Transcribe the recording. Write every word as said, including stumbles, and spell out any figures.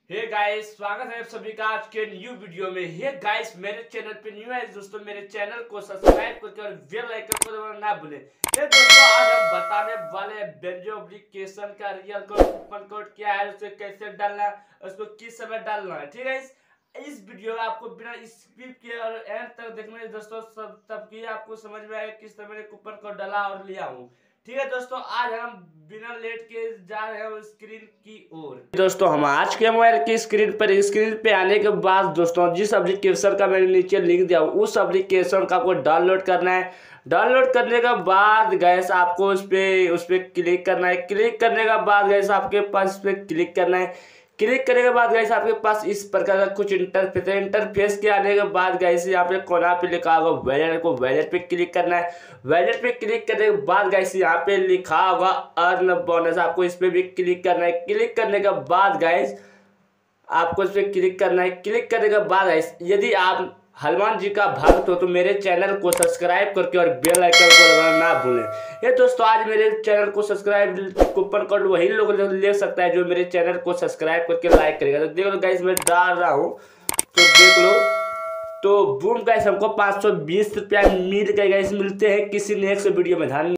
Hey guys, स्वागत है आप सभी का आज के न्यू वीडियो में। हे गाइस, मेरे चैनल पे न्यू है दोस्तों, मेरे चैनल को सब्सक्राइब करके और बेल आइकन को दबाना ना भूलें। हे दोस्तों, आज हम बताने वाले हैं बेंजो एप्लीकेशन का रियल कोड कूपन कोड क्या है, उसे कैसे डालना है, उसको किस समय डालना है। ठीक है, इस इस वीडियो में आपको बिना स्किप किए और एंड तक देखने दोस्तों, सब तब की आपको समझ में आएगा किस तरह मैंने कूपन कोड डाला और लिया हूँ। ठीक है दोस्तों, आज हम बिना लेट के जा रहे हैं स्क्रीन की ओर। दोस्तों, हम आज के मोबाइल की स्क्रीन पर स्क्रीन पे आने के बाद दोस्तों, जिस एप्लीकेशन का मैंने नीचे लिंक दिया उस एप्लीकेशन का आपको डाउनलोड करना है। डाउनलोड करने के बाद गैस आपको उस पर उस पर क्लिक करना है। क्लिक करने के बाद गैस आपके पास उस पर क्लिक करना है। क्लिक करने के बाद गाइस आपके पास इस प्रकार का कुछ इंटरफेस है। इंटरफेस के आने के बाद गाइस यहाँ पे कोना पे लिखा होगा वैलेट, को वैलेट पे क्लिक करना है। वैलेट पे क्लिक करने के बाद गाइस यहाँ पे लिखा होगा अर्न बोनस, आपको इस पे भी क्लिक करना है। क्लिक करने के बाद गाइस आपको इस पर क्लिक करना है। क्लिक करने के बाद गाइस यदि आप हनुमान जी का भक्त हो तो मेरे चैनल को सब्सक्राइब करके और बेल आइकन को दबाना ना भूलें। ये दोस्तों, आज मेरे चैनल को सब्सक्राइब कूपन कोड वही लोग ले सकता है जो मेरे चैनल को सब्सक्राइब करके लाइक करेगा। तो देख लो गाइस, मैं डाल रहा हूँ तो देख लो। तो बूम गाइस, हमको पाँच सौ बीस रुपया मिल गए गाइस, मिलते हैं किसी नेक्स्ट वीडियो में। धन्यवाद।